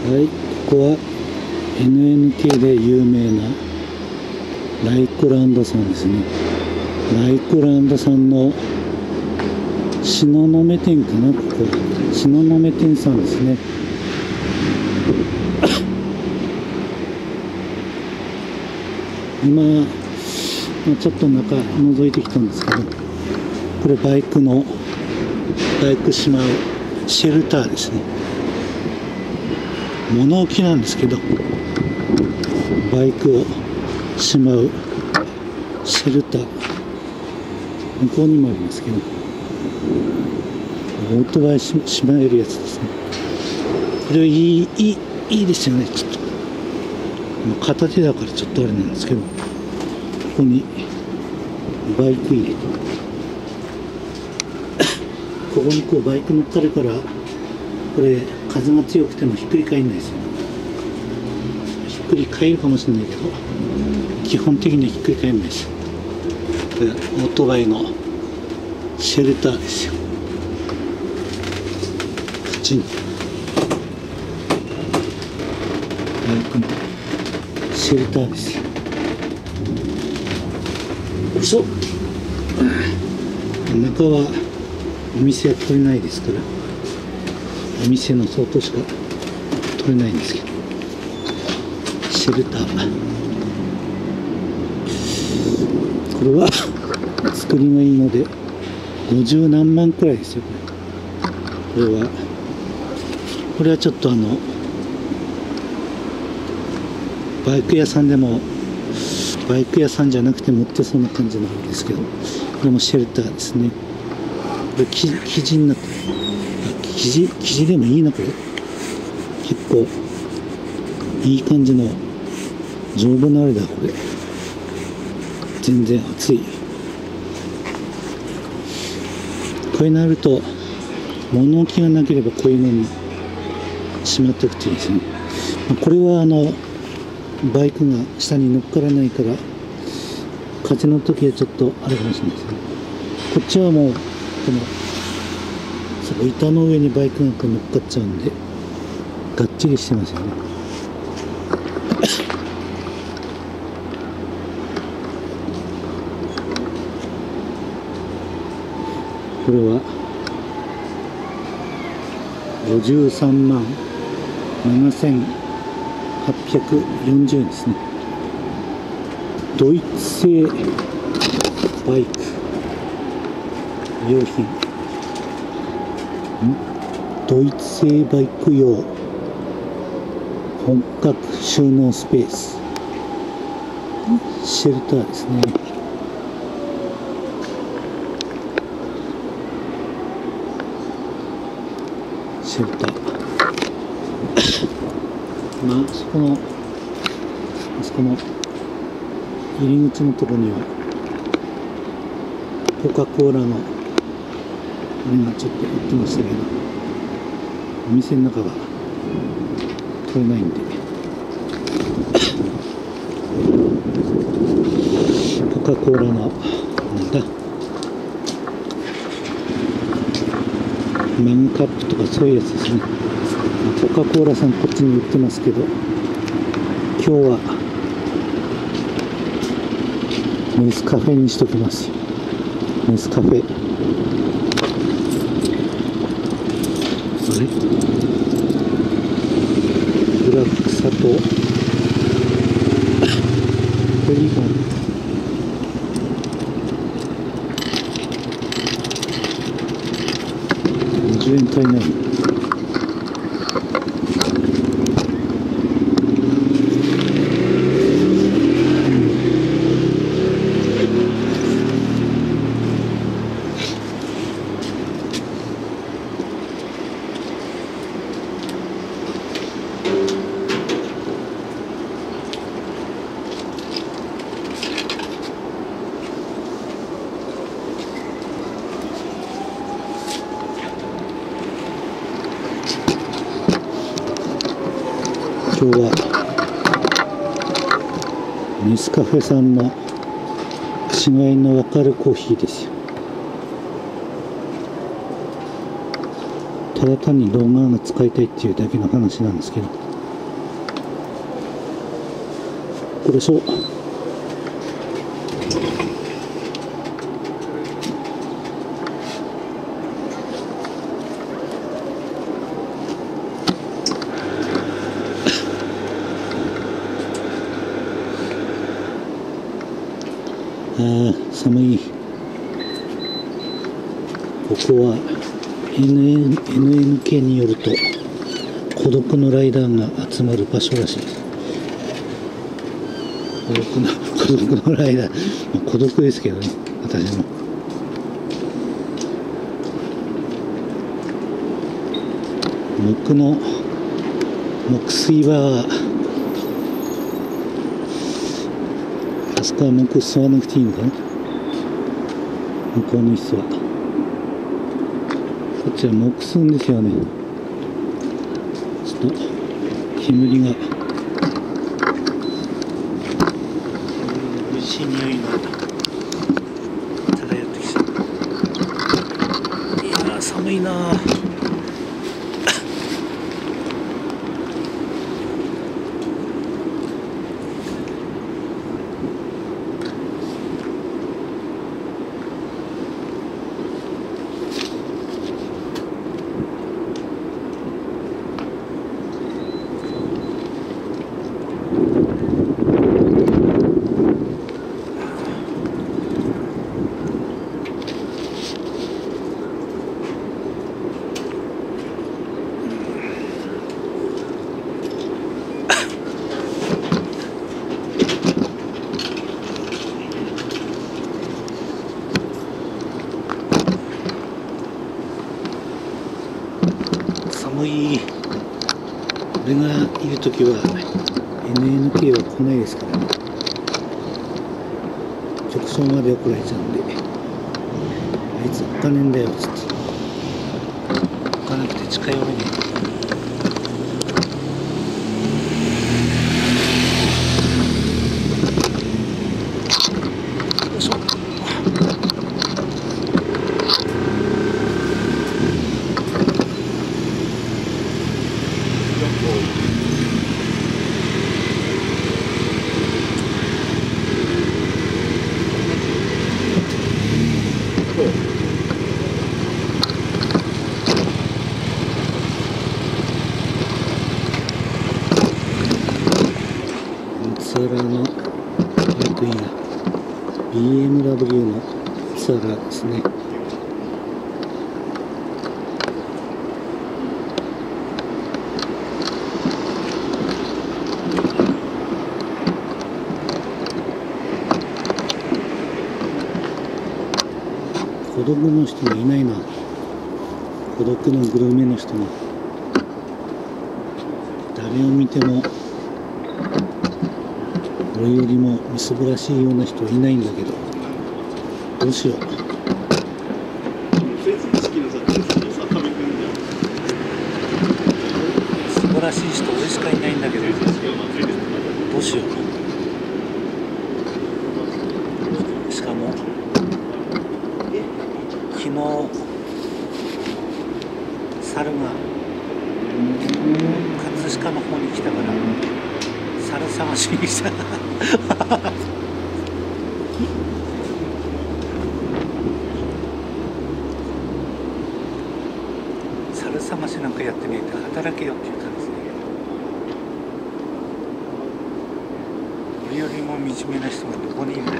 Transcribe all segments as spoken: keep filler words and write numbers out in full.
はい、ここは エヌエヌケー で有名なライクランドさんですね。ライクランドさんの東雲店かな、ここ東雲店さんですね。今ちょっと中覗いてきたんですけど、これバイクのバイクしまうシェルターですね。物置なんですけど、バイクをしまうシェルター、向こうにもありますけど、オートバイしまえるやつですね。これいいいいいいですよね。ちょっと片手だからちょっとあれなんですけど、ここにバイク入れて、ここにこうバイク乗っかるから、これ風が強くてもひっくり返らないですよ。ひっくり返るかもしれないけど、基本的にはひっくり返らないです。これオートバイのシェルターですよ。こっちにバイクのシェルターですよ。よいしょ。中はお店は取れないですから、お店の外しか取れないんですけど、シェルター、これは作りがいいのでごじゅうなんまんくらいですよ。これこれはこれはちょっとあのバイク屋さんでもバイク屋さんじゃなくて持ってそうな感じなんですけど、これもシェルターですね。これ生地になってる、生地生地でもいいな。これ結構いい感じの丈夫なあれだ。これ全然厚い。これになると物置がなければこういうのにしまっておくといいですね。これはあのバイクが下に乗っからないから、風の時はちょっとあれかもしれないですね。こっちはもうこのそこ板の上にバイクが乗っかっちゃうんでがっちりしてますよね。これはごじゅうさんまんななせんはっぴゃくよんじゅうえんですね。ドイツ製バイク用品、ドイツ製バイク用本格収納スペースシェルターですね。シェルターまあ、あそこのあそこの入り口のところにはコカ・コーラのあれがちょっと売ってましたけど、お店の中は取れないんで、コカ・コーラのなんだマグカップとかそういうやつですね。コカ・コーラさんこっちに売ってますけど、今日はネスカフェにしときます。ネスカフェ、あれブラック砂糖、これいいかな。にじゅうえん足りない。今日はネスカフェさんの違いの分かるコーヒーですよ。 ただ単に動画が使いたいっていうだけの話なんですけど、これそうあー寒い。ここは エヌエヌケー によると孤独のライダーが集まる場所らしいです。孤独の孤独のライダー、まあ、孤独ですけどね、私も。木の木水はあそこは木吸わなくていいのかな、向こうの人は。こっちは木吸うんですよね。ちょっと煙が美味しい匂いが漂ってきた。いやー寒いなー。寒い。俺がいるときは エヌエヌケー は来ないですからね。直送まで怒られちゃうんで、あいつお金んだよっつって、お金なくて近寄れねえ。ツアラーのバイクいいな。 ビーエムダブリュー のツアラーですね。孤独の人がいないな。孤独のグルメの人が誰を見ても俺よりもみすぼらしいような人はいないんだけど、どうしよう。素晴らしい人俺しかいないんだけど、どうしよう。しかも昨日猿が葛飾の方に来たから猿探しに来た猿探しなんかやってねえって働けよって言ったんですね。俺よりも惨めな人がどこにいるんだよ。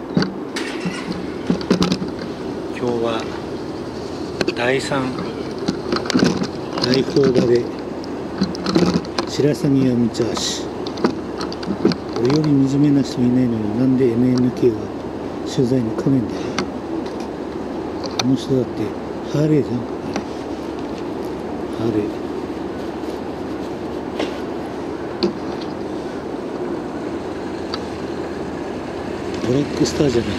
今日はだいさん大砲場で白鷺やむちゃーし、俺より惨めな人いないのになんで エヌエヌケー が取材に来ねえんだよ。この人だってハーレーじゃん。ハーレーブラックスターじゃない。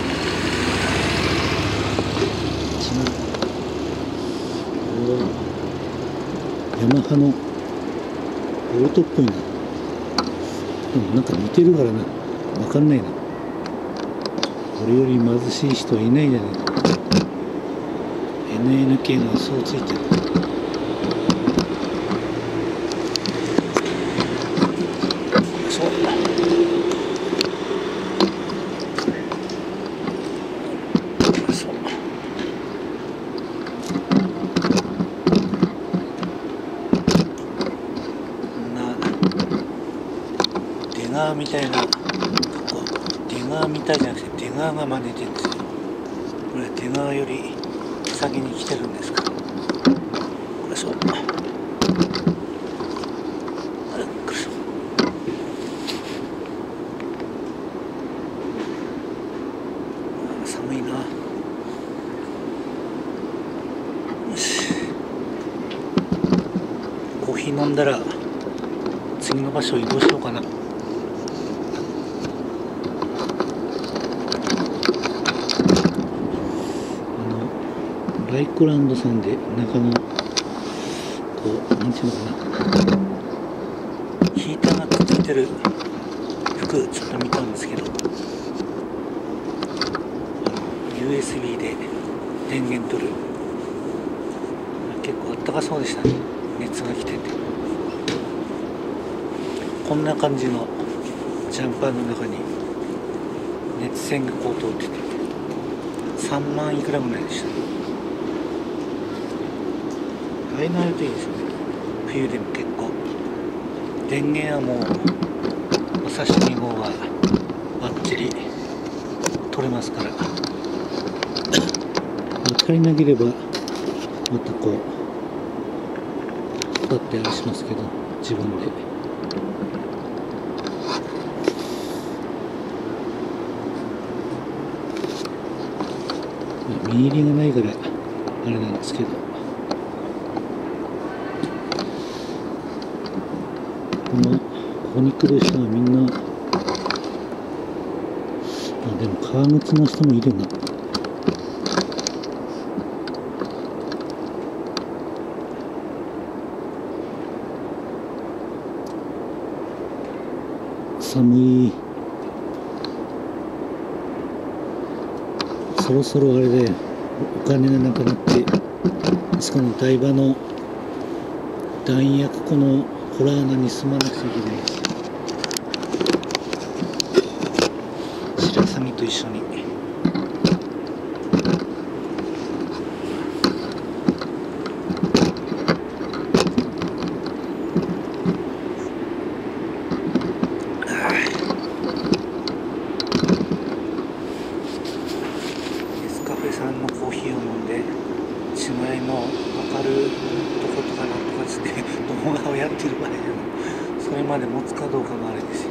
ヤマハのオートっぽいな。でもなんか似てるからな、わかんないな。俺より貧しい人はいないじゃないか。エヌエヌケー がそうついてる。 ガーみたいなここ出川みたいじゃなくて出川が真似てるんですよ。これ出川より先に来てるんですか。これそうあれこれそう寒いな。よしコーヒー飲んだら次の場所移動しようかな。あのバイクランドさんで中のこうなんていうのかな、ヒーターがくっついてる服ちょっと見たんですけど、ユーエスビー で電源取る、結構あったかそうでしたね。熱が来ててこんな感じのジャンパーの中に熱線がこう通っててさんまんいくらぐらいでしたね。ああいうのあるといいですよね。冬でも結構電源はもうまさしに号はバッチリ取れますから足りなければまたこう引っ張ってあれしますけど自分で。見入りがないからあれなんですけど、このここに来る人はみんな、あでも革靴の人もいるな。寒い。そろそろあれでお金がなくなって、しかも台場の弾薬庫のホラー穴に住まなくちゃいけないです。白鷺と一緒に。さんのコーヒーを飲んでしまいの分かるとことかなんとかつって動画をやってる場合でもそれまで持つかどうかのあれですよ。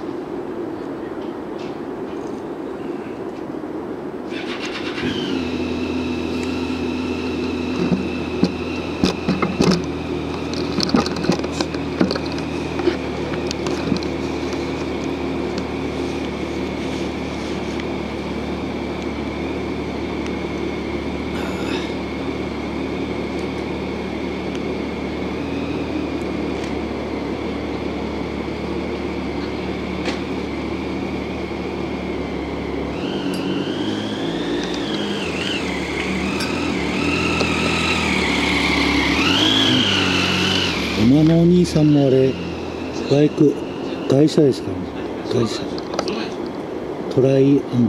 馬のお兄さんもあれバイク会社ですからね。会社トライアン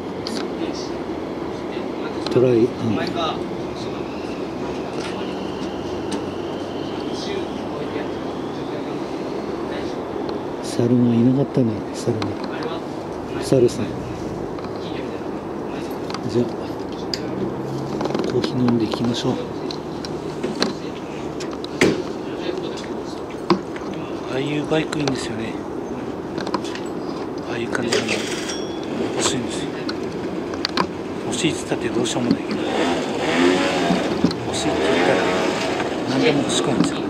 トライアン猿がいなかったね。猿が猿さん。じゃあコーヒー飲んでいきましょう。ああいうバイクいいんですよね。ああいう感じの欲しいんですよ。欲しいっつったってどうしようもないけど、欲しいって言ったら何でも欲しくなっちゃう。